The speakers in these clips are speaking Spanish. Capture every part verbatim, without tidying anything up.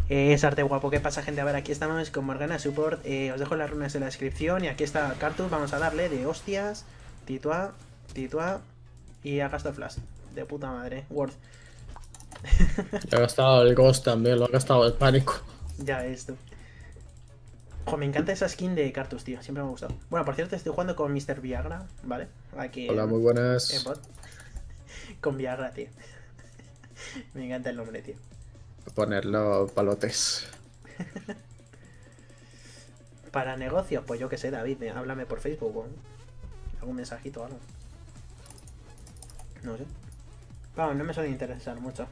Eh, es arte guapo. ¿Qué pasa, gente? A ver, aquí estamos con Morgana Support. Eh, os dejo las runas en la descripción. Y aquí está Cartus. Vamos a darle de hostias. Titua, Titua. Y a gasto flash. De puta madre. Worth. Ya ha gastado el Ghost también, lo ha gastado el pánico. Ya ves tú. Ojo, me encanta esa skin de Cartus, tío. Siempre me ha gustado. Bueno, por cierto, estoy jugando con mister Viagra, ¿vale? Aquí Hola, en, muy en buenas. bot. Con Viagra, tío. Me encanta el nombre, tío. Voy a ponerlo palotes. Para negocios, pues yo qué sé, David. eh, Háblame por Facebook o algún mensajito o algo. No sé. Vamos, no me suele interesar mucho.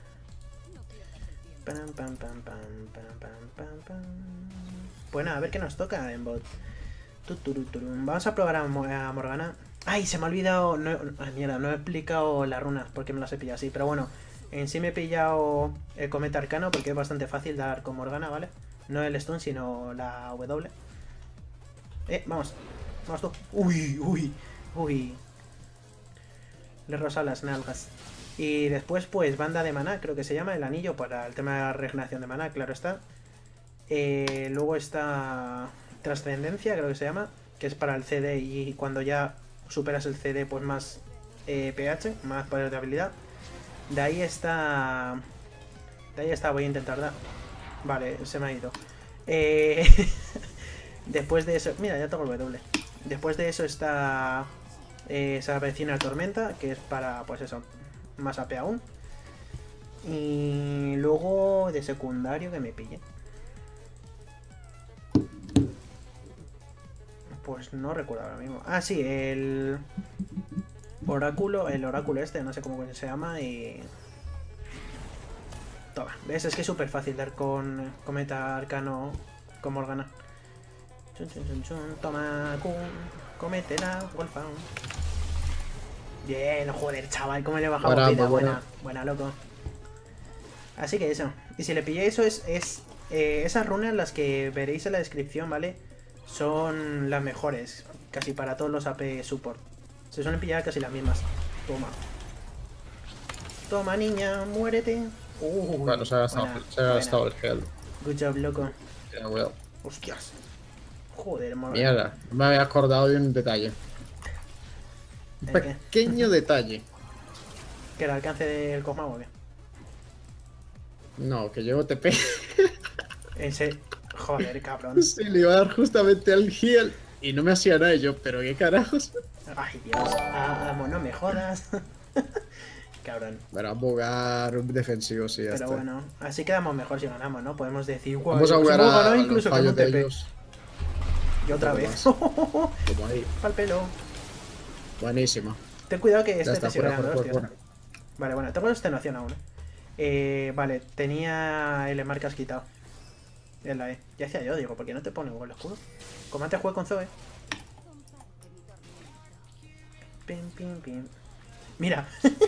Pam, pam, pam, pam, pam, pam, pam, pam. Bueno, a ver qué nos toca en bot. Tuturuturum. Vamos a probar a, Mo- a Morgana. Ay, se me ha olvidado. No, ay, mierda, no he explicado las runas porque me las he pillado así. Pero bueno, en sí me he pillado el cometa arcano porque es bastante fácil dar con Morgana, ¿vale? No el stun, sino la W. Eh, vamos. Vamos tú. Uy, uy, uy. Le he rozado las nalgas. Y después, pues, banda de maná, creo que se llama el anillo para el tema de la regeneración de maná, claro está. Eh, luego está trascendencia, creo que se llama, que es para el C D y cuando ya superas el C D, pues más eh, pH, más poder de habilidad. De ahí está... De ahí está, voy a intentar dar. Vale, se me ha ido. Eh... Después de eso... Mira, ya tengo el W. Después de eso está... Eh, esa vecina tormenta, que es para, pues eso, más A P aún. Y luego de secundario que me pille. Pues no recuerdo ahora mismo. Ah, sí, el oráculo, el oráculo este, no sé cómo se llama y... Toma, ves, es que es súper fácil dar con cometa arcano con Morgana. Chun, chun, chun, chun. Toma, cum, cométela, Wolfhound. Bien, joder, chaval, cómo le he bajado Buena, vida. muy buena. Buena, buena, loco. Así que eso. Y si le pilláis eso, es, es eh, esas runas, las que veréis en la descripción, ¿vale? Son las mejores, casi para todos los A P support. Se suelen pillar casi las mismas. Toma. Toma, niña, muérete. Uy, Bueno, se ha gastado, buena, se ha buena. gastado el gel. Good job, loco. Yeah, well. Hostias. Joder, Morgana. Mierda, no me había acordado de un detalle. Un ¿El qué? pequeño detalle. ¿Que el alcance del Cosmago o qué? No, que llevo T P. Ese... Joder, cabrón. Se le iba a dar justamente al heal. Y no me hacía nada yo, pero qué carajos. Ay, Dios. Ah, no me jodas. Cabrón. Bueno, a bugar defensivo, sí, ya Pero está. bueno, así quedamos mejor si ganamos, ¿no? Podemos decir, guau, Vamos a hemos jugar a, ganado a los incluso con fallos un de T P. ellos. Y otra Un poco vez. más. Como ahí. Pa'l pelo. Buenísimo. Ten cuidado que Ya este está, te sigue fuera, dando fuera, fuera, hostias. fuera. Vale, bueno, tengo extenuación aún, ¿eh? Eh, vale, tenía el marcas quitado. En la E. Ya hacía yo, digo, ¿por qué no te pone el escudo? Como antes jugué con Zoe. Pim, pim, pim. Mira.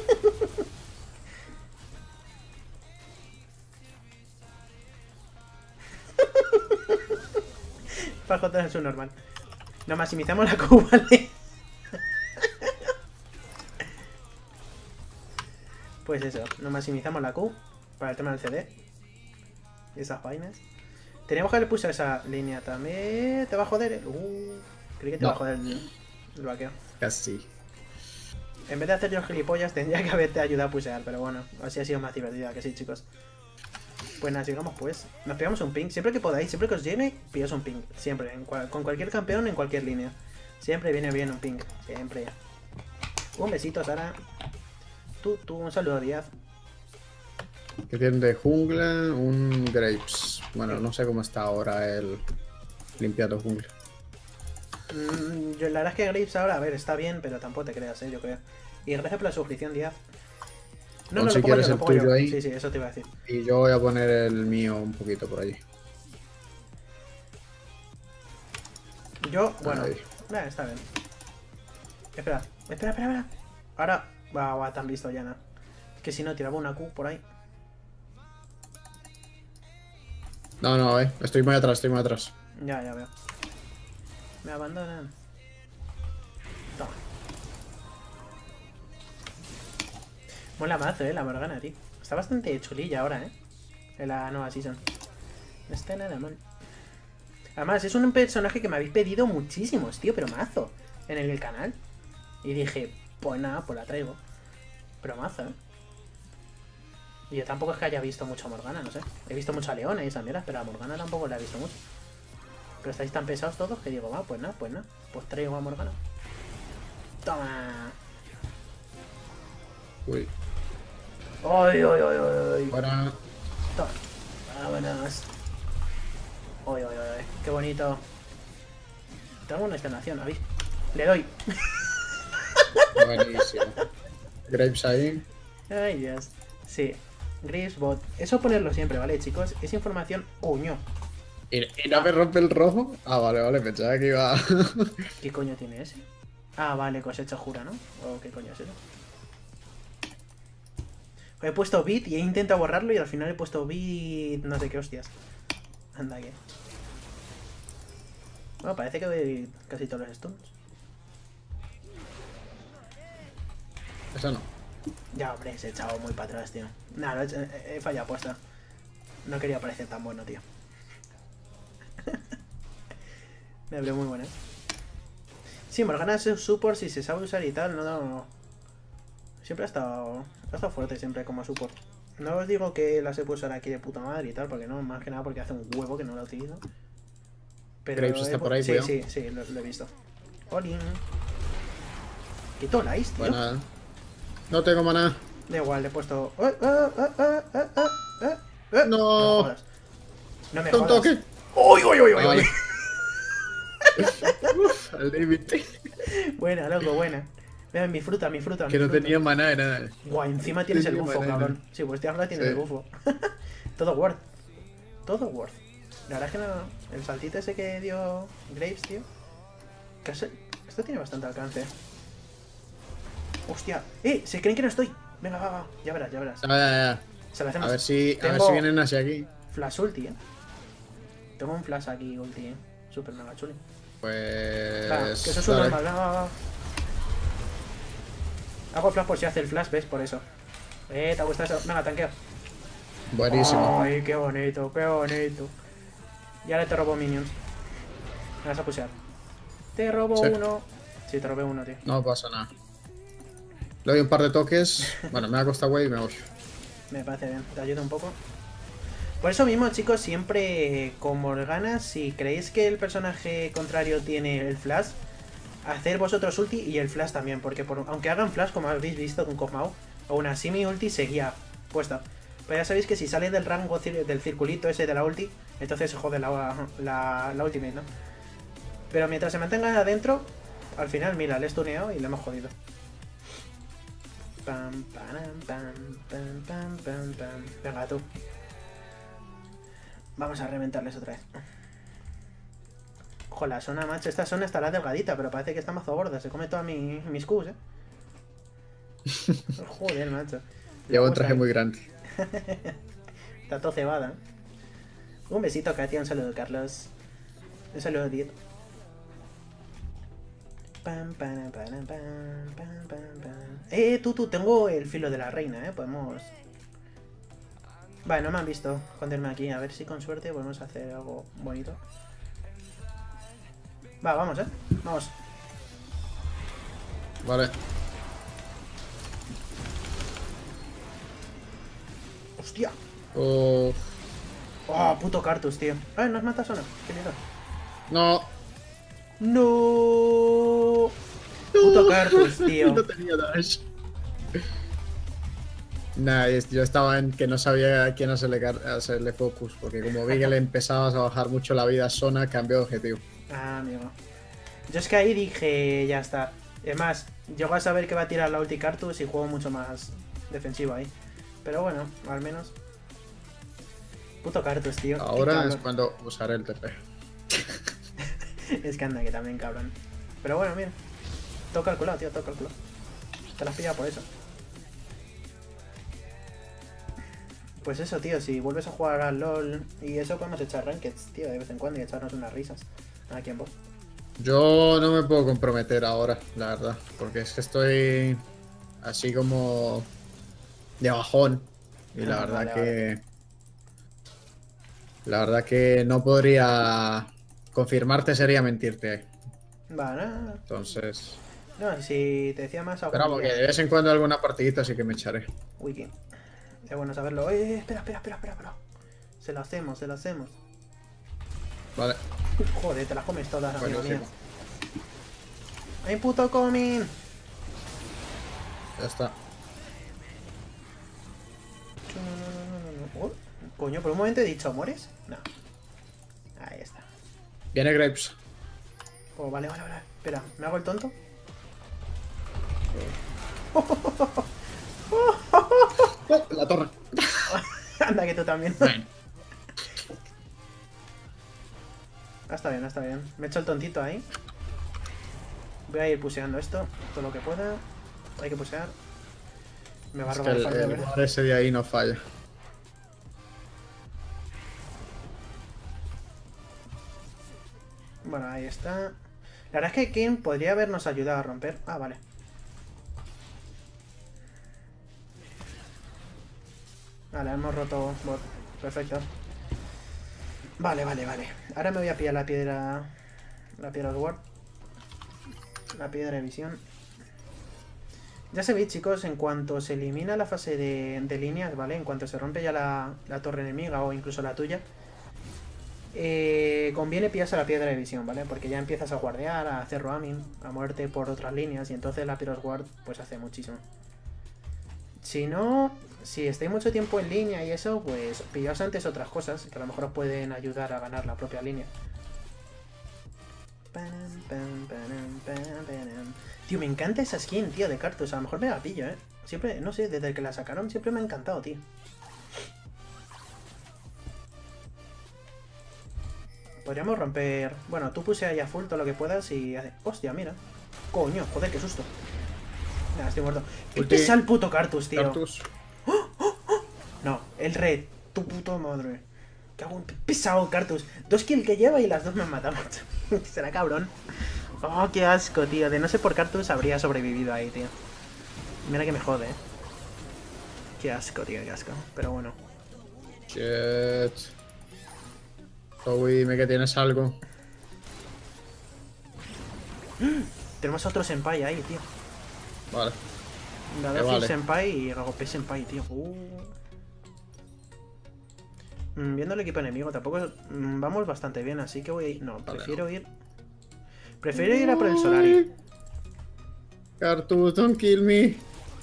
Pajota es su normal. Nos maximizamos la Q, ¿vale? Pues eso, nos maximizamos la Q para el tema del C D. Y esas vainas. Teníamos que haber puesto esa línea también. ¿Te va a joder? Uh, creí que te No. va a joder el, el vaqueo. Casi. En vez de hacer yo gilipollas, tendría que haberte ayudado a pusear, pero bueno, así ha sido más divertida, que sí, chicos. Pues nada, sigamos pues. Nos pegamos un ping. Siempre que podáis, siempre que os llene, pillas un ping. Siempre, en cual, con cualquier campeón, en cualquier línea. Siempre viene bien un ping. Siempre. Un besito, Sara. Tú, tú, un saludo, Díaz. Que tiene de jungla un Grapes. Bueno, no sé cómo está ahora el limpiando jungla. Mm, yo, la verdad es que Graves ahora, a ver, está bien, pero tampoco te creas, ¿eh? Yo creo. Y gracias por la suscripción, Díaz. No, Pon no, si lo pongo quieres yo, lo el pongo yo. tuyo ahí. Sí, sí, eso te iba a decir. Y yo voy a poner el mío un poquito por allí. Yo, bueno, Ahí. eh, está bien. Espera, espera, espera, espera. Ahora, va, va, te han visto ya, ¿no? Que si no, tiraba una Q por ahí. No, no, eh. Estoy muy atrás, estoy muy atrás. Ya, ya veo. Me abandonan. Toma. Mola mazo, eh, la Morgana, tío. Está bastante chulilla ahora, eh. En la nueva season. No está nada mal. Además, es un personaje que me habéis pedido muchísimos, tío, pero mazo. En el canal. Y dije, pues nada, pues la traigo. Pero mazo, ¿eh? Y yo tampoco es que haya visto mucho a Morgana, no sé. He visto mucho a Leona y esas mierdas, pero a Morgana tampoco la he visto mucho. Pero estáis tan pesados todos que digo, va, pues nada, pues nada. Pues traigo a Morgana. Toma. Uy. Ay, ay, ay, ay, ay. Para. Toma. Vámonos. Ay, ay, ay. Qué bonito. Tengo una extenuación, ¿habéis? Le doy. Buenísimo. Grapes ahí. Ay, Dios. Sí. Gravesbot. Eso ponerlo siempre, ¿vale, chicos? Es información coño. ¿Y, y no me rompe el rojo? Ah, vale, vale, pensaba que iba. ¿Qué coño tiene ese? Ah, vale, cosecha jura, ¿no? ¿O qué coño es eso? He puesto bit y he intentado borrarlo y al final he puesto bit... no sé qué hostias. Anda, que... Bueno, parece que doy casi todos los stuns. Eso no. Ya, hombre, se he echado muy para atrás, tío. Nada, he, he fallado apuesta. No quería parecer tan bueno, tío. Me abrió muy buena. Sí, Morgana es un support si se sabe usar y tal, no, no. Siempre ha estado, ha estado fuerte, siempre como support. No os digo que la se puede usar aquí de puta madre y tal, porque no, más que nada porque hace un huevo que no la utilizo. Pero Graves está he, por ahí, sí, cuidado. sí, sí, lo, lo he visto. Olin. Quito Lice, tío. Buena. No tengo maná. Da igual, le he puesto. ¡Eh, eh, eh, eh, eh, eh, eh! No. No me jodas. No me Un jodas. toque. ¡Uy, uy, uy, uy! Ah, vale. uy! Uf, al límite. Buena, loco, buena. Vean, mi fruta, mi fruta. Que mi no fruta. tenía maná de nada. Guau, encima tienes el Tenía bufo, maná, cabrón. Sí, pues este ahora tienes Sí. el bufo. Todo worth. Todo worth. La verdad es que no. El saltito ese que dio Graves, tío. Casi... Esto tiene bastante alcance. Hostia. ¡Eh! Se creen que no estoy. Venga, va, va. Ya verás, ya verás. Ah, ya, ya. Se lo hacemos. A ver si, a ver Tengo si vienen hacia aquí. Flash ulti, eh. Tengo un flash aquí ulti, eh. Super mega chuli. Pues. Va, que eso es un dale. normal. Va, va, va. Hago flash por si hace el flash, ¿ves? Por eso. Eh, ¿te gusta eso? Venga, tanqueo. Buenísimo. Ay, qué bonito, qué bonito. Y ahora te robo minions. Me vas a pusear. Te robo Sí. uno. Sí, te robé uno, tío. No pasa nada. Le doy un par de toques. Bueno, me ha costado güey y me voy. Me parece bien, te ayuda un poco. Por eso mismo, chicos, siempre con Morgana, si creéis que el personaje contrario tiene el flash, hacer vosotros ulti y el flash también, porque por, aunque hagan flash, como habéis visto con Kog'Maw, aún así mi ulti seguía puesta. Pero ya sabéis que si sale del rango cir del circulito ese de la ulti, entonces se jode la, la, la ultimate, ¿no? Pero mientras se mantenga adentro, al final, mira, le he stuneado y le hemos jodido. Pam, pam, pam, pam, pam, pam, pam. Venga, tú. Vamos a reventarles otra vez. Ojo, la zona, macho. Esta zona estará delgadita, pero parece que está mazo gorda. Se come todas mi, mis Qs, eh. Joder, macho. Llevo un Vamos traje a- muy grande. Está todo cebada. ¿eh? Un besito, Katia. Un saludo, Carlos. Un saludo, Diet. Pam, pam, pam, pam, pam, pam, pam. Eh, tú, tú, tengo el filo de la reina, eh. Podemos. Vale, no me han visto esconderme aquí. A ver si con suerte podemos hacer algo bonito. Va, vamos, eh. Vamos. Vale. Hostia. Uf. Oh, puto Cartus, tío. Ay, ¿nos matas o no? ¿Qué miedo? No. No. Puto Cartus, tío. No tenía dash. Nah, es- yo estaba en que no sabía a quién hacerle, car- hacerle focus, porque como vi que le empezabas a bajar mucho la vida a Sona, cambió de objetivo. Ah, amigo. Yo es que ahí dije, ya está. Es más, llego a saber que va a tirar la ulti Cartus y juego mucho más defensivo ahí. Pero bueno, al menos. Puto Cartus, tío. Qué Ahora es cabrón. cuando usaré el T P. Es que anda, que también cabrón. Pero bueno, mira. Todo calculado, tío, todo calculado. Te la has pillado por eso. Pues eso, tío, si vuelves a jugar al LOL y eso podemos echar rankeds, tío, de vez en cuando y echarnos unas risas. Aquí en vos. Yo no me puedo comprometer ahora, la verdad, porque es que estoy así como de bajón. Y la Ah, verdad vale, que La verdad que no podría confirmarte, sería mentirte. Vale. Entonces... No, si te decía más Pero algún vamos, que día. de vez en cuando alguna partidita sí que me echaré. Wiki. Es bueno saberlo. Eh, espera, espera, espera, espera, espera. Se lo hacemos, se lo hacemos. Vale. Joder, te las comes todas, amigo mío. Buenísimo. ¡Ay, puto coming! Ya está. Oh, coño, por un momento he dicho, ¿mueres? No. Ahí está. Viene Grapes. Oh, vale, vale, vale. Espera, ¿me hago el tonto? Oh, la torre. Anda, que tú también. Bueno. Ah, está bien, está bien. Me he hecho el tontito ahí. Voy a ir puseando esto, todo lo que pueda. Hay que pusear. Me va a Es que robar el el, fardo, el ¿verdad? bar ese de ahí no falla. Bueno, ahí está. La verdad es que King podría habernos ayudado a romper. Ah, vale. Vale, hemos roto bot. Perfecto. Vale, vale, vale. Ahora me voy a pillar la piedra... La piedra Sword. La piedra de visión. Ya sabéis, chicos, en cuanto se elimina la fase de, de líneas, ¿vale? En cuanto se rompe ya la, la torre enemiga o incluso la tuya, eh, conviene pillarse la piedra de visión, ¿vale? Porque ya empiezas a guardear, a hacer roaming, a moverte por otras líneas y entonces la piedra guard pues hace muchísimo. Si no, si estáis mucho tiempo en línea y eso, pues pillaos antes otras cosas que a lo mejor os pueden ayudar a ganar la propia línea. Tío, me encanta esa skin, tío, de Cartus. A lo mejor me la pillo, ¿eh? Siempre, no sé, desde que la sacaron siempre me ha encantado, tío. Podríamos romper... Bueno, tú puse ahí a full todo lo que puedas y... Hostia, mira. Coño, joder, qué susto. Nada, estoy muerto. ¡Qué Ulti. pesa el puto Cartus, tío! Cartus. No, el red. Tu puto madre. Qué pesado Cartus. Dos kills que lleva y las dos me han matado. Será cabrón. Oh, qué asco, tío. De no ser por Cartus habría sobrevivido ahí, tío. Mira que me jode, eh. Qué asco, tío, qué asco. Pero bueno. Shit. Zoe, dime que tienes algo. Tenemos a otro senpai ahí, tío. Vale. Gaddafi vale. senpai y Ragope senpai, tío. Uh. Mm, Viendo el equipo enemigo, tampoco mm, vamos bastante bien, así que voy a ir. No, Vale, prefiero no. ir. Prefiero ir a por el Solari. Cartus, don't kill me.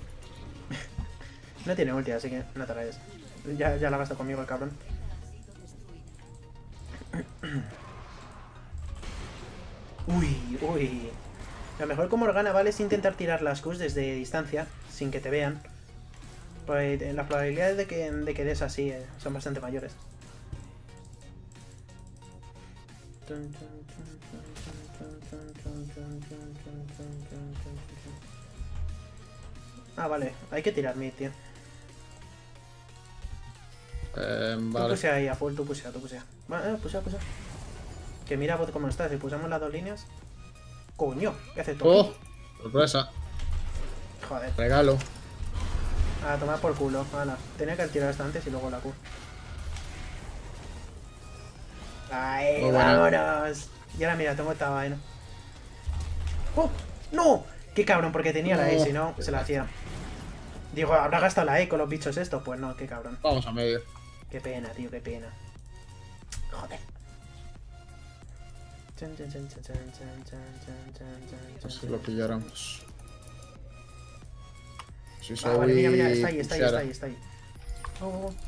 No tiene ulti, así que no te rayes. Ya, ya la gasta conmigo el cabrón. Uy, uy. Lo mejor como Morgana, ¿vale? Es intentar tirar las Qs desde distancia, sin que te vean. Pues las probabilidades de que, de que des así eh, son bastante mayores. Ah, vale. Hay que tirar mid, tío. Eh, Tú vale. pusea ahí a full, tú pusea, tú pusea. Vale, eh, pusea, pusea. Que mira bot cómo está, si pusamos las dos líneas. Coño, ¿qué hace todo? Oh, sorpresa. Joder. Regalo. A tomar por culo. Ala. Tenía que tirar hasta antes y luego la Q. ¡Ay, Muy buena. vámonos! Y ahora mira, tengo esta vaina. ¡Oh! ¡No! ¡Qué cabrón! Porque tenía la E, No. si no, se la hacía. Digo, ¿habrá gastado la E con los bichos estos? Pues no, qué cabrón. Vamos a medio. Qué pena, tío, qué pena. Joder. Así lo pilláramos. Si Ah, vale, mira, mira, está ahí, está ahí, está pusiera. ahí, está ahí. Oh, oh, oh.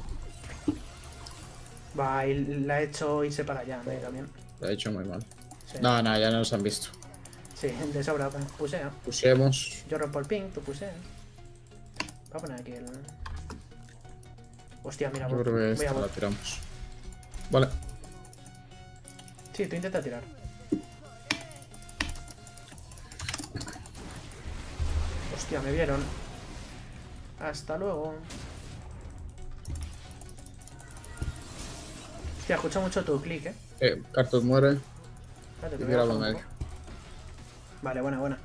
Va, y la he hecho irse para allá, ¿eh? También. Lo he hecho muy mal. Sí, No, no, ya no nos han visto. sí, de sobra, pusea. Pusemos. Yo rompo el ping, tú puseas. Voy a poner aquí el... Hostia, mira, Yo voy, creo que voy a esta la bot. tiramos. Vale. Sí, tú intenta tirar. Hostia, me vieron. Hasta luego. Hostia, escucho mucho tu clic, eh. Eh, Cartus muere. Espérate, te Y voy a tira bajar lo un medio. poco. Vale, buena, buena.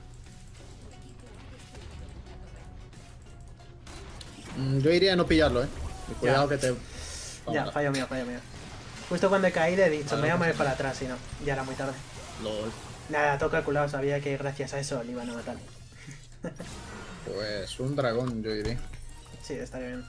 Mm, yo iría a no pillarlo, eh. Y cuidado que te. Ya, Vamos. fallo mío, fallo mío. Justo cuando he caído he dicho, Vale, me voy a no mover pasa para atrás y no. Ya era muy tarde. LOL. Nada, todo calculado, sabía que gracias a eso le iban a matar. Pues un dragón, yo diría. Sí, estaría bien.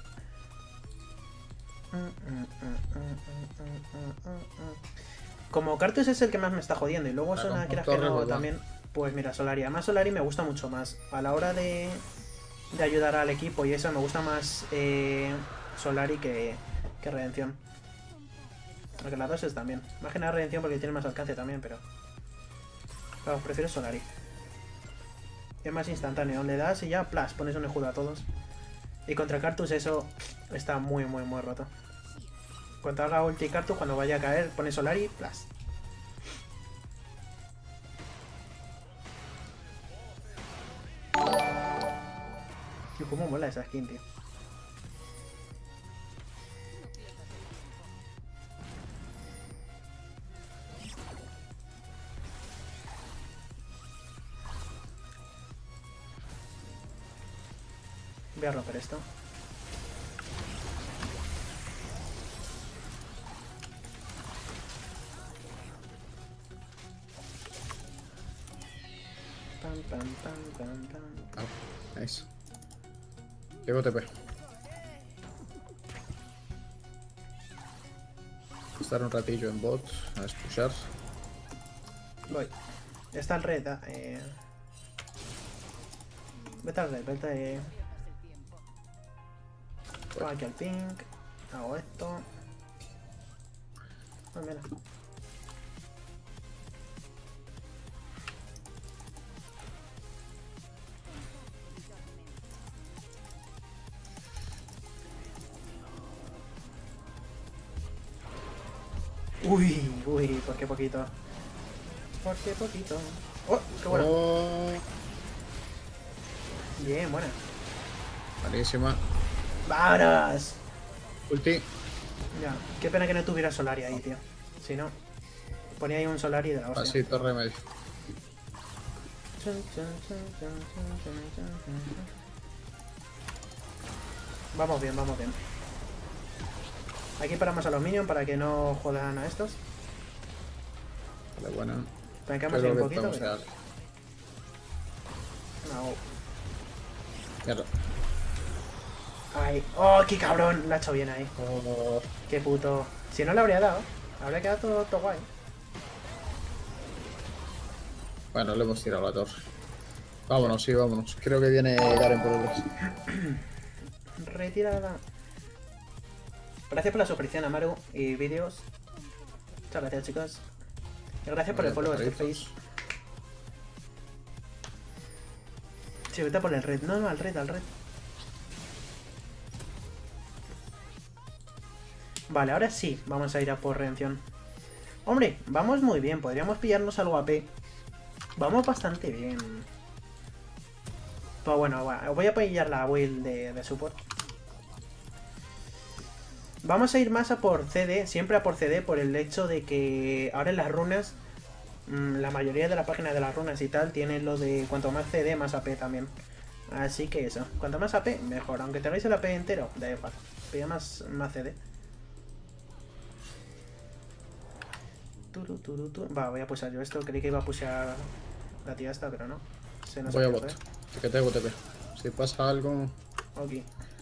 Como Cartus es el que más me está jodiendo y luego Dragón suena con que torre, no pues va. también, pues mira, Solari. Además Solari me gusta mucho más. A la hora de, de ayudar al equipo y eso, me gusta más eh, Solari que, que Redención. Aunque las dos es también. Más que nada Redención porque tiene más alcance también, pero... Claro, prefiero Solari. Es más instantáneo, le das y ya, plas, pones un escudo a todos. Y contra Cartus eso está muy, muy, muy roto. Cuando haga ulti Cartus, cuando vaya a caer, pone Solari, plas. Y cómo mola esa skin, tío. Voy a romper esto. Pam, pam, pam, pam, pam. Ah, nice. Llevo T P. Estar un ratillo en bot a escuchar. Voy. Está el red, eh... Vete al red, vete... Pongo aquí al pink. Hago esto. Ah, mira. Uy, uy, ¿por qué poquito? ¿Por qué poquito? ¡Oh, qué bueno! Oh, Bien, buena. buenísima. ¡Vámonos! Ulti. Ya, qué pena que no tuviera Solari ahí, tío. Si no, ponía ahí un Solari de la hostia. Así, torre medio. Vamos bien, vamos bien. Aquí paramos a los minions para que no jodan a estos. Vale, bueno. Trancamos ahí Creo un que poquito, podemos pero... quedar. No. Mierda. Ay, oh, qué cabrón, la ha hecho bien ahí. Oh, Qué puto. Si no le habría dado, habría quedado todo, todo guay. bueno, le hemos tirado la torre. Vámonos, sí, vámonos. Creo que viene Garen por detrás. Retirada. Gracias por la suscripción, Amaru, y vídeos. Muchas gracias, chicos. Y gracias por el follow, Scarface. Sí, vete por el red. No, no, al red, al red. Vale, ahora sí, vamos a ir a por redención. Hombre, vamos muy bien. Podríamos pillarnos algo A P. Vamos bastante bien. Pues bueno, voy a pillar la build de, de support. Vamos a ir más a por C D, siempre a por C D, por el hecho de que ahora en las runas, mmm, la mayoría de la página de las runas y tal, tienen lo de cuanto más C D, más A P también. Así que eso, cuanto más A P, mejor. Aunque tengáis el A P entero, da igual. Pilla más, más C D. Turu, turu, turu. Va, voy a pulsar yo esto. Creí que iba a pulsar la tía esta, pero no. Se nos Voy a ha bot. Que tengo T P. Si pasa algo. Ok.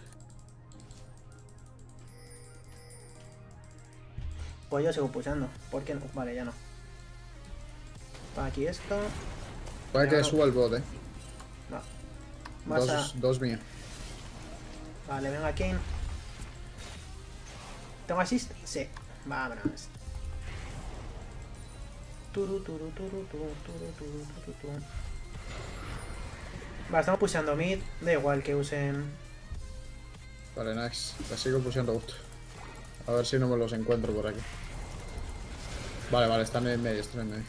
Pues yo sigo pulsando. ¿Por qué no? Vale, ya no. Para aquí esto. Puede Ya que no. suba el bot, eh. No. Más a... Dos, dos míos. Vale, venga, Kane. ¿Tengo assist? Sí. Vámonos. Turu, turu, turu, turu, turu, turu, turu, turu. Vale, estamos pulsando mid. Da igual que usen... Vale, nice. La sigo pusiendo bot. A ver si no me los encuentro por aquí. Vale, vale, están en medio, están en medio.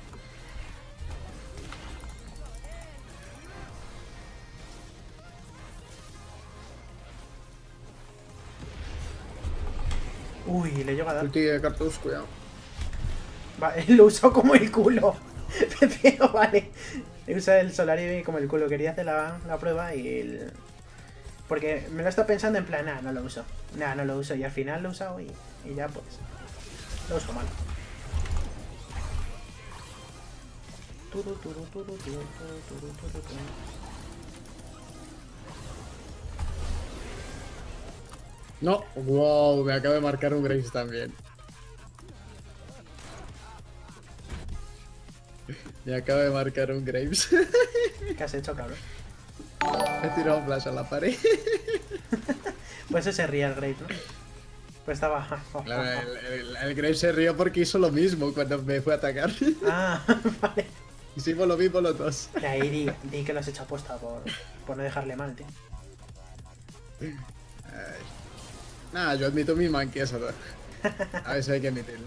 Uy, le llego a dar. Ulti de Cartus, cuidado. Vale, lo usó como el culo. Pero vale. Usa el Solari como el culo. Quería hacer la, la prueba y el... Porque me lo está pensando en plan, nah, no lo uso. Nah, no lo uso. Y al final lo he usado y, y ya pues. Lo uso mal. Turu, turu, turu, turu, turu, turu, turu, turu. No, wow, me acaba de marcar un Graves también. Me acaba de marcar un Graves. ¿Qué has hecho, cabrón? He tirado un flash a la pared. Pues ese se ría el Graves, ¿no? Pues estaba... Claro, el, el, el Graves se rió porque hizo lo mismo cuando me fue a atacar. Ah, vale. Hicimos lo mismo los dos. Y ahí di, di que lo has hecho aposta por, por no dejarle mal, tío. Ay. Nada, yo admito mi manqueza. A veces hay que admitirlo.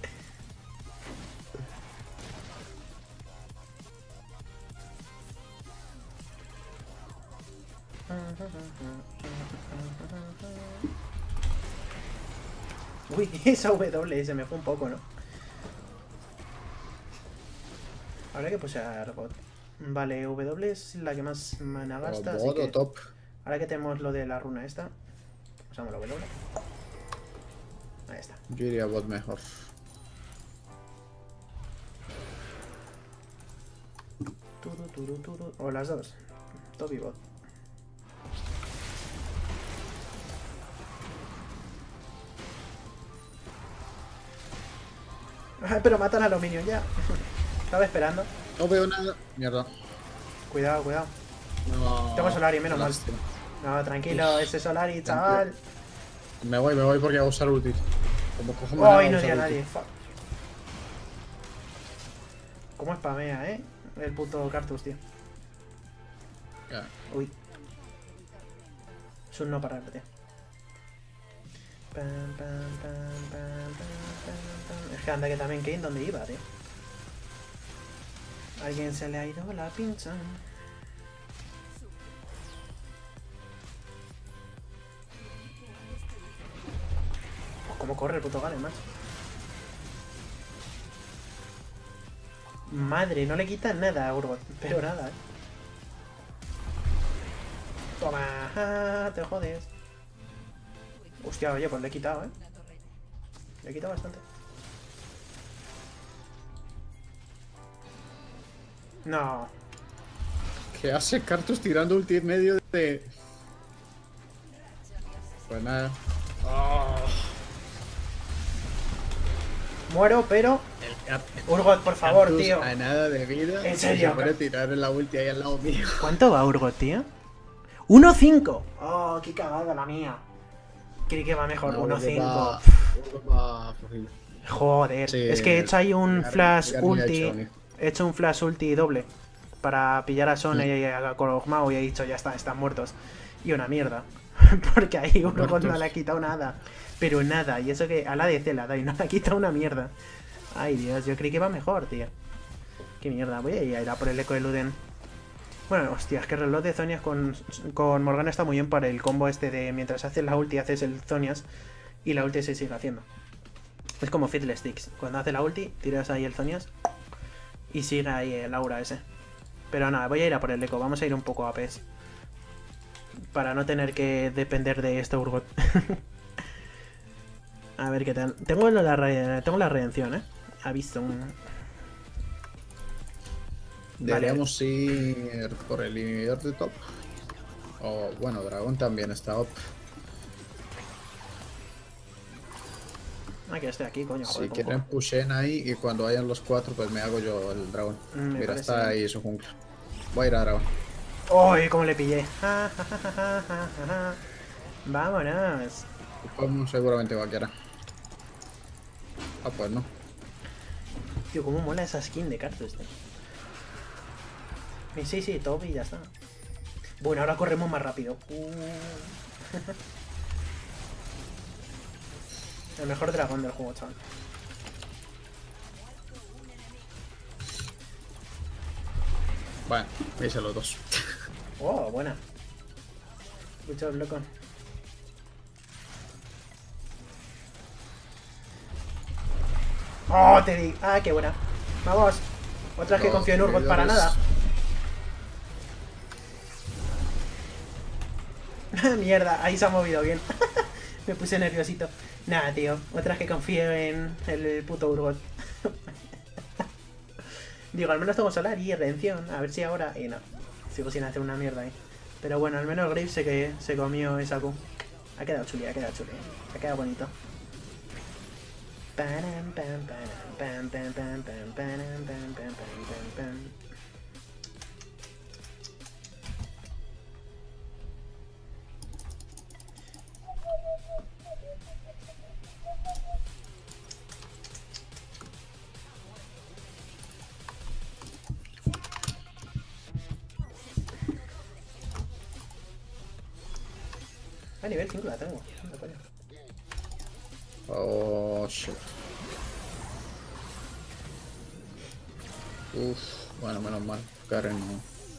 Uy, esa W se me fue un poco, ¿no? Ahora que puse a bot. Vale, W es la que más mana gasta. O Así bot que o top. ahora que tenemos lo de la runa esta, usamos la W. Ahí está. Yo iría bot mejor. Turu, turu, turu. O las dos. Top y bot. Ay, pero matan al aluminio ya. Estaba esperando. No veo nada. Mierda. Cuidado, cuidado. No. Tengo Solari, menos mal. Lástima. No, tranquilo, ese Solari, chaval. Me voy, me voy porque voy a usar ulti. Como cojo mana, Ay, voy a no usar di a ulti. nadie. Fuck. ¿Cómo spamea, eh? El puto Cartus, tío. Ya. Uy. Es un no parar, tío. Pam, pam, pam, pam, pam, pam, pam. Es que anda que también Kane, ¿dónde iba, tío? Alguien se le ha ido la pinza. Pues cómo corre el puto Garen, macho. Madre, no le quitan nada a Urgot, pero nada, eh. Toma, te jodes. Hostia, oye, pues le he quitado, eh. Le he quitado bastante. No. ¿Qué hace Cartus tirando ulti en medio de...? Pues nada. Oh. Muero, pero... Urgot, por favor, Cartus tío. a nada de vida. ¿En serio? Se puede tirar la ulti ahí al lado mío. ¿Cuánto va Urgot, tío? uno cinco. Oh, qué cagada la mía. Creí que va mejor. No, uno cinco. va- va flojillo. Joder. Sí, es que he hecho ahí un Garen- flash Garen ya ha ulti. hecho un- He hecho un flash ulti doble. Para pillar a Son Sí. y a Korogmao y he dicho, ya está, están muertos. Y una mierda. Porque ahí Urgot no Muertos. le ha quitado nada. Pero nada. Y eso que a la D C la da y no le ha quitado una mierda. Ay, Dios. Yo creí que iba mejor, tío. Qué mierda. Voy a ir a por el eco de Luden. Bueno, hostia, es que el reloj de Zonias con, con Morgana está muy bien para el combo este de mientras haces la ulti haces el Zonias y la ulti se sigue haciendo. Es como Fiddlesticks. Cuando hace la ulti, tiras ahí el Zonias y sigue ahí el aura ese. Pero nada, voy a ir a por el eco. Vamos a ir un poco a P E S. Para no tener que depender de este Urgot. A ver qué tal. Tengo la, re- tengo la redención, eh. Aviso. Deberíamos ir por el inhibidor de top. O bueno, dragón también está up. Ah, que estoy aquí, coño. Joder, Si poco. quieren pushen ahí y cuando vayan los cuatro pues me hago yo el dragón. Mm, me Mira, parece está bien. ahí su jungla. Voy a ir a dragón. ¡Uy, cómo le pillé! Ja, ja, ja, ja, ja, ja. ¡Vámonos! Como seguramente vaquera. Ah, pues no. Tío, cómo mola esa skin de Cartus, tío. Y sí, sí, top y ya está. Bueno, ahora corremos más rápido. Uh. El mejor dragón del juego, chaval. Bueno, veis a los dos. Oh, buena. Mucho loco. Oh, te di. Ah, qué buena. Vamos. Otra que Los confío en Urgot para inhibidores. nada. Mierda, ahí se ha movido bien. Me puse nerviosito. Nada, tío. Otra que confío en el puto Urgot. Digo, al menos tengo solar y redención. A ver si ahora... Y no. Sigo sin hacer una mierda ahí. Pero bueno, al menos Graves sé que se comió esa Q. Ha quedado chuli, ha quedado chuli. Ha quedado bonito. Pam, pam, pam, pam, pam, pam, pam, pam, pam, pam, pam, pam. A nivel cinco la tengo. No, coño. Oh, shit. Uf, bueno, menos mal. Karen no.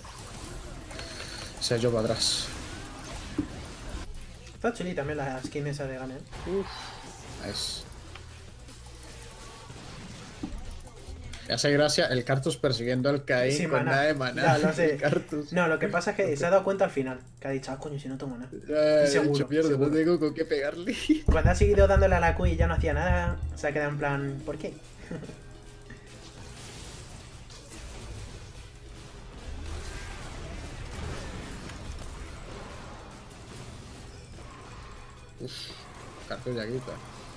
Se echó para atrás. Está chuli también la skin esa de Ganen. Uf. Nice. Me hace gracia el Cartus persiguiendo al Caín Sí, con maná. nada de maná. Ya, lo sé. El Cartus. No, lo que pasa es que se ha dado cuenta al final. Que ha dicho, ah, coño, si no tomo nada. Ya, he Seguro, dicho, mierda, seguro. no tengo con qué pegarle. Cuando ha seguido dándole a la Q y ya no hacía nada, se ha quedado en plan, ¿por qué? Uf, Cartus ya grita.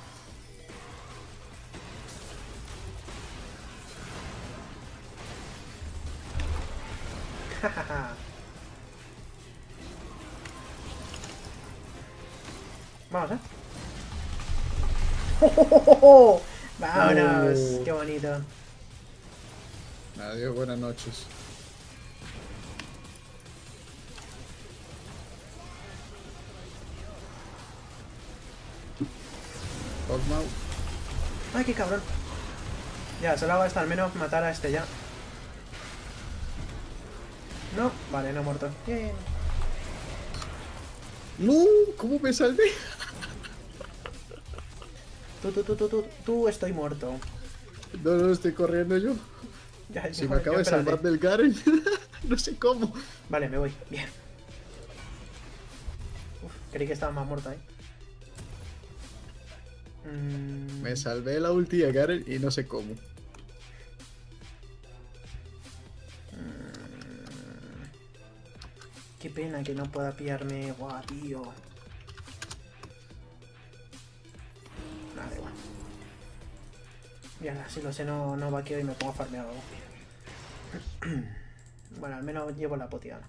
Vamos, ¿eh? ¡Oh, oh, oh, oh! ¡Vámonos! Oh. ¡Qué bonito! Adiós, buenas noches. Hawkmow. ¡Ay, qué cabrón! Ya, solo hago hasta al menos matar a este ya. No, vale, no ha muerto. Bien. No, ¿cómo me salvé? Tú, tú, tú, tú, tú, tú, estoy muerto. No, no, estoy corriendo yo. Ya, Si yo- me acabo yo de espérate. salvar del Garen. No sé cómo. Vale, me voy. Bien. Uf, creí que estaba más muerto ahí. Mm, Me salvé la ulti de Garen y no sé cómo. Qué pena que no pueda pillarme. Guau, tío. Nada, da igual. Ya, si lo sé, no, no vaqueo y me pongo a farmear algo. Bueno, al menos llevo la potiana.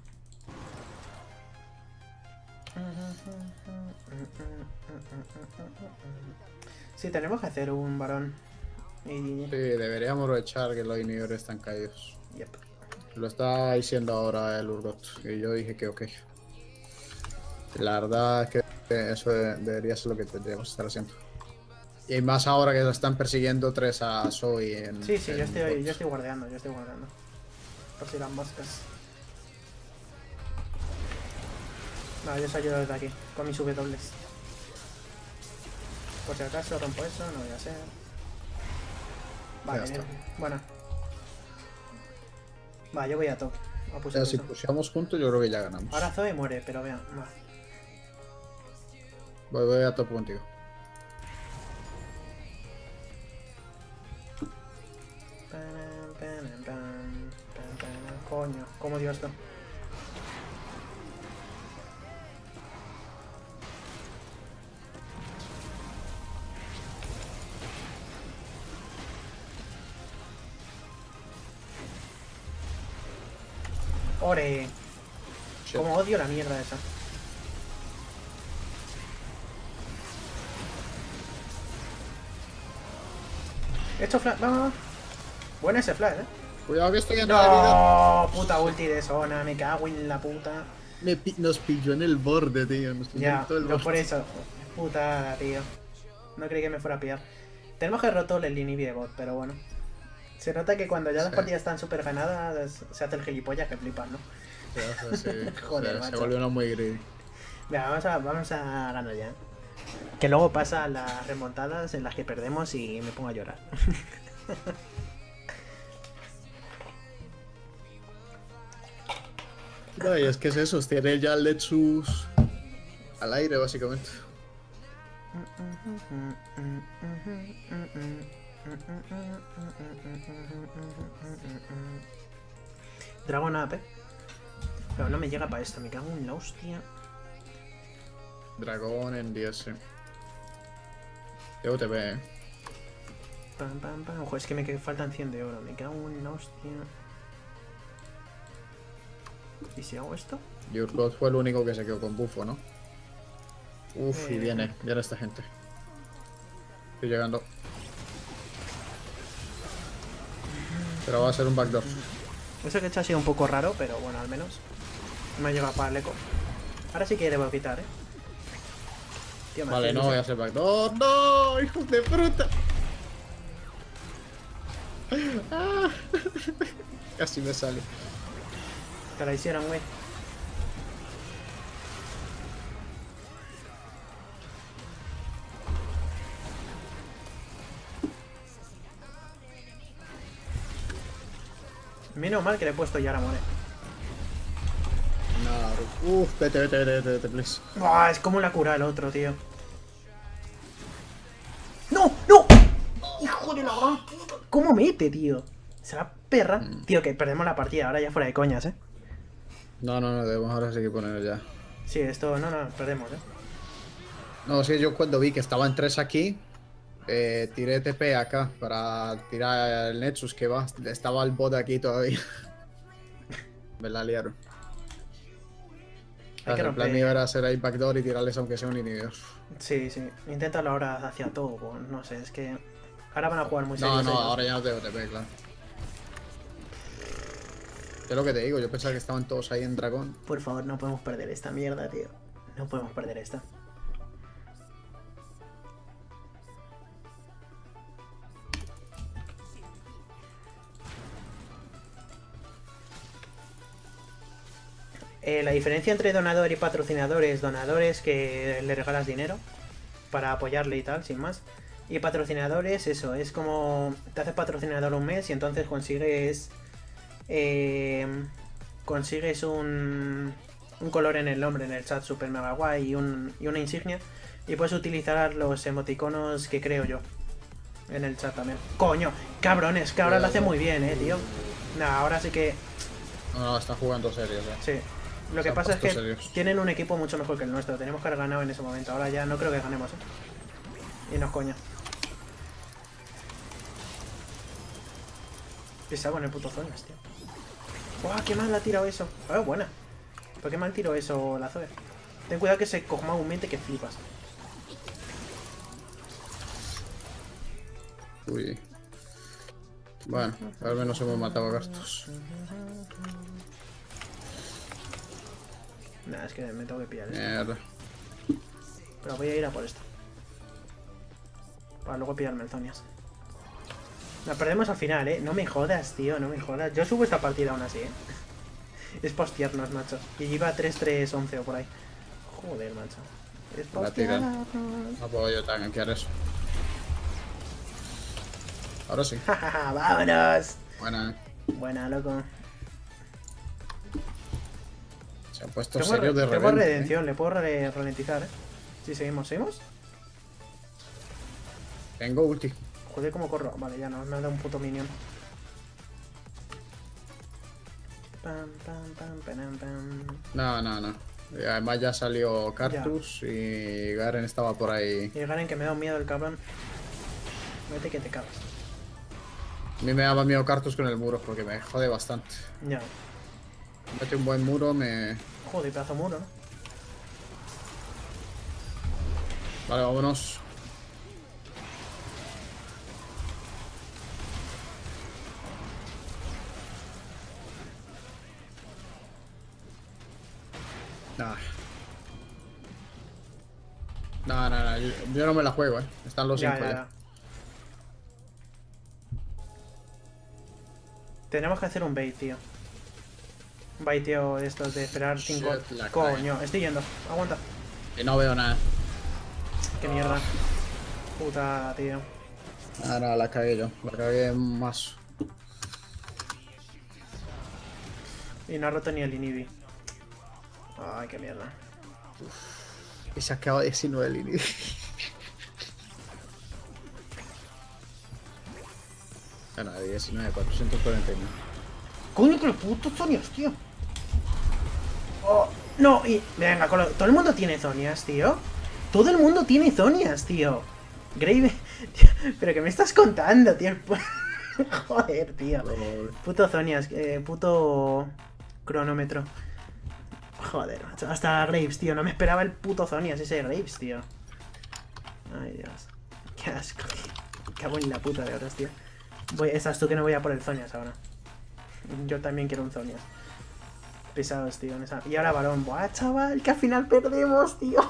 Sí, tenemos que hacer un varón. Y... Sí, deberíamos aprovechar que los inhibidores están caídos. Yep. Lo está diciendo ahora el Urgot. Y yo dije que ok. La verdad es que eso de- debería ser lo que tendríamos que estar haciendo. Y más ahora que están persiguiendo tres a Zoe en. Sí, sí, en yo estoy, bot. yo estoy guardeando, yo estoy guardeando. Por si las moscas. No, yo os ayudo desde aquí, con mis W. Por si acaso rompo eso, no voy a hacer. Vale, Ya bien. está. Bueno. Va, yo voy a top. A O push sea, si eso. pusheamos juntos, yo creo que ya ganamos. Ahora Zoe muere, pero vean. Va. Voy, voy a top contigo. Pam, pam, pam, pam, pam. Coño, ¿cómo dio esto? ¡Ore! Shit. Como odio la mierda esa. He hecho flash. Vamos. Bueno ese flash, eh. Cuidado que estoy en la vida. No, puta ulti de zona, me cago en la puta. Me pi- nos pilló en el borde, tío. Nos pilló Ya, en todo el no borde. por eso. Puta, tío. No creí que me fuera a pillar. Tenemos que rotar el inhibi de bot, pero bueno. Se nota que cuando ya las Sí. partidas están súper ganadas, se hace el gilipollas que flipas, ¿no? Sí, sí, Joder, se, se macho. volvió una muy greedy. Venga, vamos a, vamos a ganar ya. Que luego pasa las remontadas en las que perdemos y me pongo a llorar. No, y es que es eso, tiene ya el Lexus al aire, básicamente. Dragon Up, eh. Pero no me llega para esto, me cago en la hostia. Dragón en D S. Yo te ve, eh. Pam, pam, pam. Ojo, es que me faltan cien de oro, me cago en la hostia. ¿Y si hago esto? Urgot fue el único que se quedó con bufo, ¿no? Uf, Eh. y viene, viene esta gente. Estoy llegando. Pero va a ser un backdoor. Eso que he hecho ha sido un poco raro, pero bueno, al menos me ha llegado para el eco. Ahora sí que debo quitar, eh. Tío, me Vale, hace no ilusión. voy a hacer backdoor. ¡No! ¡Hijos de fruta! Ah. Casi me sale. Te la hicieron, güey. Menos mal que le he puesto ya la moneda. No, uf, vete, vete, vete, vete, vete, please. Buah, es como la cura el otro, tío. ¡No! ¡No! ¡Hijo de la gran puta! ¿Cómo mete, tío? ¿Será perra? Mm. Tío, que perdemos la partida, ahora ya fuera de coñas, eh. No, no, no, debemos ahora sí que ponerlo ya. Sí, esto, no, no, perdemos, eh. No, sí, yo cuando vi que estaban tres aquí, eh, tiré T P acá para tirar el Nexus que va. Estaba el bot aquí todavía. Me la liaron. Hay que El plan romper. mío era hacer ahí backdoor y tirarles aunque sea un inhibidor. Sí, sí. Inténtalo ahora hacia todo, pues, no sé, es que... Ahora van a jugar muy No, serios no, ellos. ahora ya no tengo T P, claro. Es lo que te digo, yo pensaba que estaban todos ahí en dragón. Por favor, no podemos perder esta mierda, tío. No podemos perder esta. Eh, la diferencia entre donador y patrocinador es donadores que le regalas dinero para apoyarle y tal, sin más. Y patrocinadores, eso, es como te haces patrocinador un mes y entonces consigues eh, consigues un, un color en el nombre, en el chat super mega guay y, un, y una insignia. Y puedes utilizar los emoticonos que creo yo en el chat también. Coño, cabrones, que ahora lo hace muy bien, eh, tío. Nah, ahora sí que... No, no, están jugando serios, eh. Sí. Lo Se que han pasa es que puesto serios. tienen un equipo mucho mejor que el nuestro. Tenemos que haber ganado en ese momento. Ahora ya no creo que ganemos, ¿eh? Y nos coña. Pisado con el puto zonas, tío. ¡Buah! ¡Qué mal la ha tirado eso! ¡Ah, buena! ¿Por qué mal tiró eso la Zoe? Ten cuidado que se cojma un mente que flipas. Uy. Bueno, al menos hemos matado a Gastos. Nah, es que me tengo que pillar esto. Mierda. Pero voy a ir a por esto. Para luego pillarme el Zonias. La perdemos al final, ¿eh? No me jodas, tío, no me jodas. Yo subo esta partida aún así, ¿eh? Es postearnos, macho. Y iba tres tres once o por ahí. Joder, macho. Es La tiran. postearnos. No puedo yo tanquear eso. Ahora sí. ¡Vámonos! Buena. Buena, loco. Se han puesto Tengo, serios re- de tengo revente. redención, le puedo re- ralentizar, ¿eh? Si seguimos, ¿seguimos? ¿eh? Tengo ulti. Joder, cómo corro. Vale, ya no, me ha dado un puto minion. Pam, pam, pam, pam, pam. No, no, no. Y además ya salió Cartus y Garen estaba por ahí. Y el Garen que me da un miedo el cabrón. Vete que te cagas. A mí me daba miedo Cartus con el muro porque me jode bastante. Ya. Mete un buen muro, me... Joder, pedazo muro, ¿no? Vale, vámonos. Nah. No, no, no, yo, yo no me la juego, eh. Están los Ya, cinco ya, ya. ya. Tenemos que hacer un bait, tío. Un baiteo de estos de esperar cinco. Shit, la Coño, estoy yendo. Aguanta. Y no veo nada. Qué mierda. Puta, tío. Ah, no, la cagué yo. La cagué más. Y no ha roto ni el Inibi. Ay, qué mierda. Y se ha quedado diecinueve líneas. Bueno, diecinueve, cuatrocientos cuarenta y nueve. Coño, que los putos Zonias, tío. Oh, no, y... Venga, con lo- todo el mundo tiene Zonias, tío. Todo el mundo tiene Zonias, tío. Grave... Pero ¿qué me estás contando, tío? Joder, tío. Puto Zonias, eh, puto... Cronómetro. Joder, macho. Hasta Graves, tío. No me esperaba el puto Zonias ese Graves, tío. Ay, Dios. Qué asco. Cago en la puta de horas, tío. Voy, estás tú que no voy a por el Zonias ahora. Yo también quiero un Zonias. Pesados, tío. En esa... Y ahora balón. Buah, chaval, que al final perdemos, tío.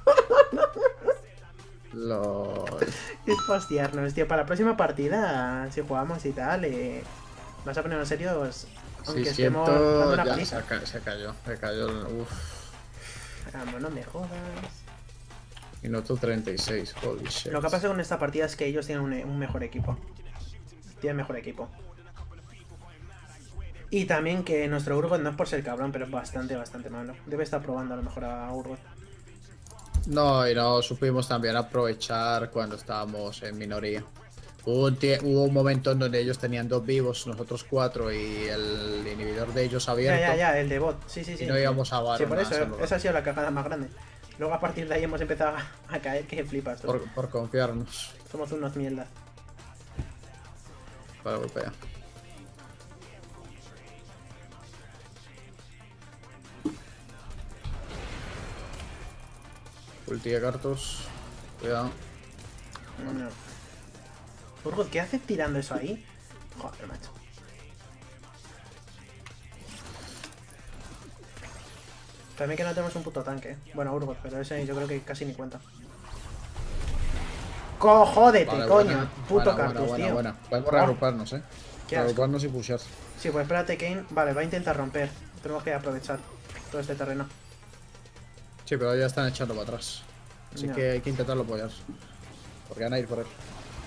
LOL. Es fastidiarnos, tío. Para la próxima partida, si jugamos y tal, eh... vas a ponernos serios. Aunque estemos dando una ya paliza. se, ca se cayó, se cayó. Uf. Vamos, no me jodas. Minuto treinta y seis, holy shit. Lo que pasa con esta partida es que ellos tienen un, un mejor equipo. Tienen mejor equipo. Y también que nuestro Urgot no es por ser cabrón, pero es bastante, bastante malo. Debe estar probando a lo mejor a Urgot. No, y no supimos también aprovechar cuando estábamos en minoría. Hubo un, hubo un momento en donde ellos tenían dos vivos, nosotros cuatro, y el inhibidor de ellos abierto. Ya, ya, ya, el de bot. Sí, sí, sí. Y no íbamos a bar. Sí, por eso, esa ha sido la cagada más grande. Luego a partir de ahí hemos empezado a, a caer, que flipas tú. Por, por confiarnos. Somos unos mierda. Para golpear. Ulti de cartos. Cuidado. No. Urgot, ¿qué hace tirando eso ahí? Joder, macho. También que no tenemos un puto tanque. Bueno, Urgot, pero ese yo creo que casi ni cuenta. ¡Cojódete, Vale, coño! buena, Puto buena, cartus, buena, tío. buena, buena. Podemos reagruparnos, eh. Qué asco. Reagruparnos y pushear. Sí, pues espérate, Kane. Vale, va a intentar romper. Tenemos que aprovechar todo este terreno. Sí, pero ya están echando para atrás. Así Ya. que hay que intentarlo apoyar. Porque van a ir por él.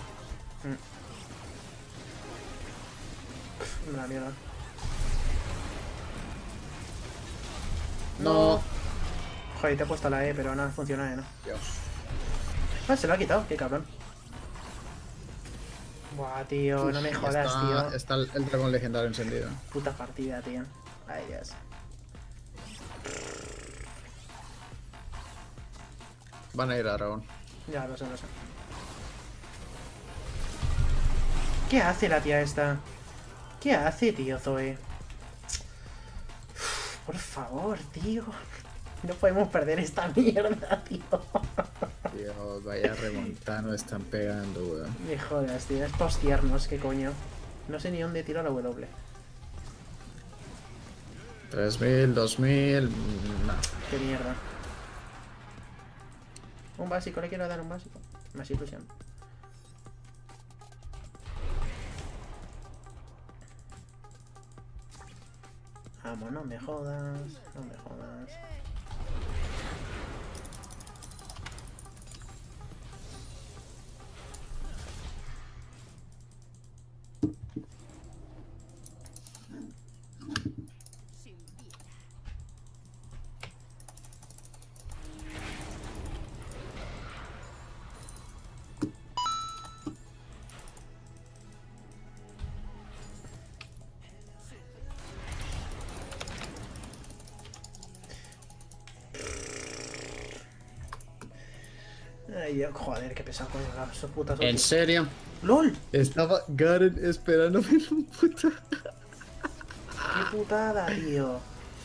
Mm. La mierda. No. Joder, te he puesto la E, pero no funciona, ¿eh? ¿no? Dios. Ah, se lo ha quitado, qué cabrón. Buah, tío, no me jodas, está, tío. Está el, el dragón legendario encendido. Puta partida, tío. Ay, Dios. Van a ir a dragón. Ya, lo sé, lo sé. ¿Qué hace la tía esta? ¿Qué hace, tío, Zoe? Uf, por favor, tío. No podemos perder esta mierda, tío. Dios, vaya remontada nos están pegando, weón. Me jodas, tío. Es postearnos, qué coño. No sé ni dónde tiro la W. tres mil, dos mil. No. Qué mierda. Un básico, le quiero dar un básico. Más ilusión. Vamos, no me jodas. No me jodas. Ay, Dios, joder, qué pesado con esos putas. ¿En serio? ¡Lol! Estaba Garen esperándome en un puta. ¡Qué putada, tío!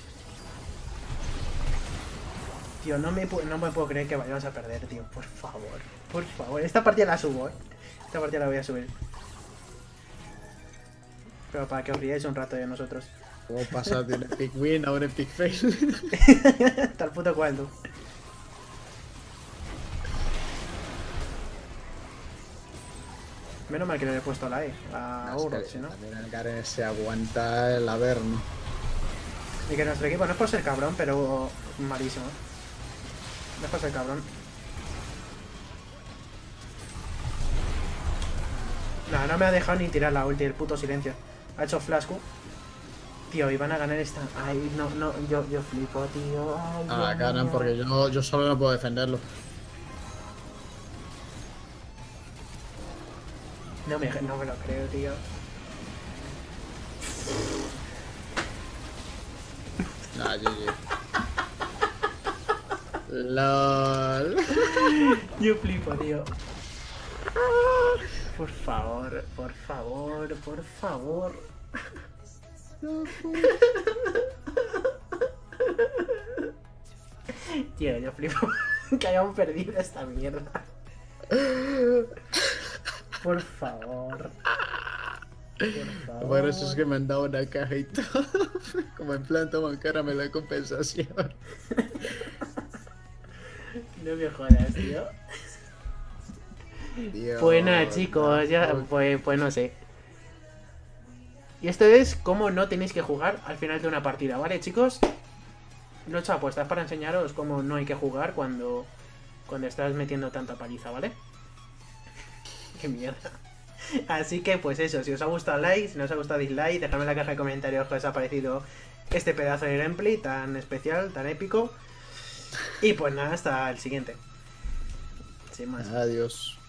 Tío, no me, no me puedo creer que vayamos a perder, tío. Por favor, por favor. Esta partida la subo, eh. Esta partida la voy a subir. Pero para que os riáis un rato de nosotros. ¿Cómo pasar de un epic win a un epic fail? Tal puto cual, tú. Menos mal que le he puesto la E a Urgot, si no. También el Garen se aguanta el Averno. Y que nuestro equipo no es por ser cabrón, pero malísimo. No es por ser cabrón. No, no me ha dejado ni tirar la ulti, el puto silencio. Ha hecho flash Q. Tío, y van a ganar esta. Ay, no, no, yo, yo flipo, tío. Ay, Ah, Dios ganan mío. porque yo, yo solo no puedo defenderlo. No me, no me lo creo, tío. Ah, G G. LOL. Yo flipo, tío. Por favor, por favor, por favor. Tío, yo flipo que hayamos perdido esta mierda. Por favor. Por favor. Bueno, eso es que me han dado una caja y todo. Como en plan, toman caramelo de compensación. No me jodas, tío. Dios, Pues nada, chicos, ya, no. pues, pues no sé. Y esto es cómo no tenéis que jugar al final de una partida, ¿vale, chicos? Lo he hecho apuestas para enseñaros cómo no hay que jugar cuando, cuando estás metiendo tanta paliza, ¿vale? Qué mierda. Así que, pues eso, si os ha gustado like, si no os ha gustado dislike, dejadme en la caja de comentarios qué os ha parecido este pedazo de gameplay tan especial, tan épico. Y pues nada, hasta el siguiente. Sin más. Adiós.